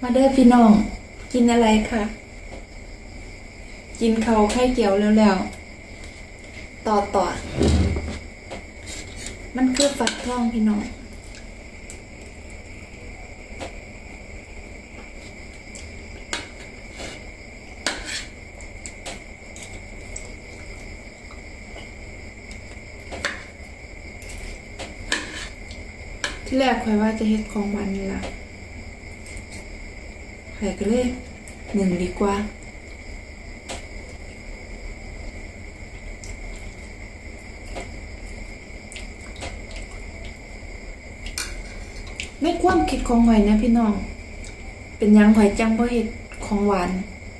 มาเด้อพี่น้องกินอะไรค่ะกินเขาไข่เจียวแล้วต่อมันคือฟักทองพี่น้องที่แรกข่อยว่าจะเฮ็ดของหวานนี่ล่ะข่อยก็เลย1ดีกว่าในความคิดของข่อยนะพี่น้องเป็นยังข่อยจังบ่เฮ็ดของหวาน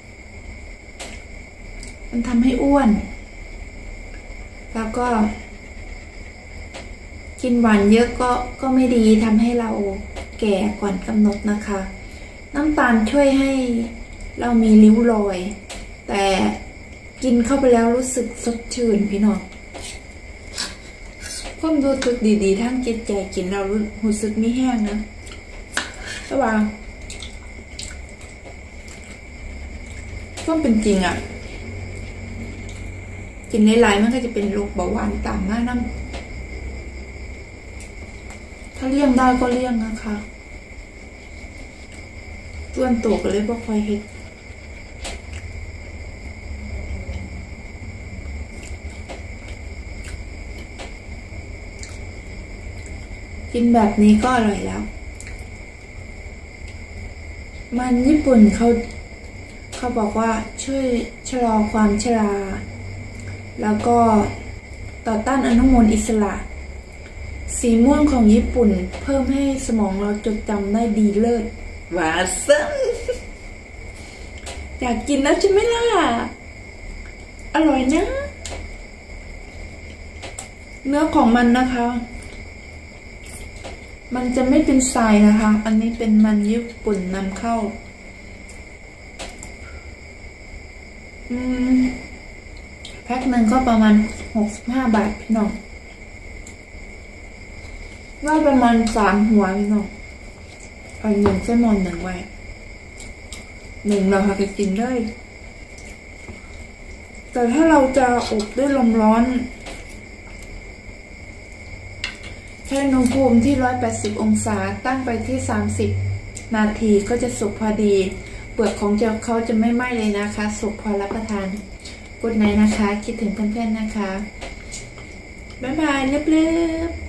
มันทำให้อ้วนแล้วก็กินหวานเยอะก็ไม่ดีทำให้เราแก่ก่อนกำหนดนะคะน้ำตาลช่วยให้เรามีริ้วรอยแต่กินเข้าไปแล้วรู้สึกสดชื่นพี่น้องความรู้สึกดีๆทั้งจิตใจกินเรารู้สึกไม่แห้งนะแต่ว่าก็เป็นจริงอ่ะกินหลายๆมันก็จะเป็นโรคเบาหวานตามมานะถ้าเลี่ยงได้ก็เลี่ยงนะคะส่วนตัวก็เลยบ่ค่อยเฮ็ดกินแบบนี้ก็อร่อยแล้วมันญี่ปุ่นเขาบอกว่าช่วยชะลอความชราแล้วก็ต่อต้านอนุมูลอิสระสีม่วงของญี่ปุ่นเพิ่มให้สมองเราจดจำได้ดีเลิศหวานซึ้งอยากกินแล้วใช่ไหมล่ะอร่อยนะเนื้อของมันนะคะมันจะไม่เป็นทรายนะคะอันนี้เป็นมันญี่ปุ่นนำเข้าแพ็คหนึ่งก็ประมาณ65 บาทพี่น้องว่าประมาณ3 หัวพี่น้องเอา1 ไส้มอน1ไว้1เราค่ะจะกินได้แต่ถ้าเราจะอบด้วยลมร้อนใช้อุณหภูมิที่180 องศาตั้งไปที่30 นาทีก็จะสุกพอดีเปลือกของเขาจะไม่ไหม้เลยนะคะสุกพอรับประทานกุดไนท์นะคะคิดถึงเพื่อนๆนะคะบ๊ายบายเล็บ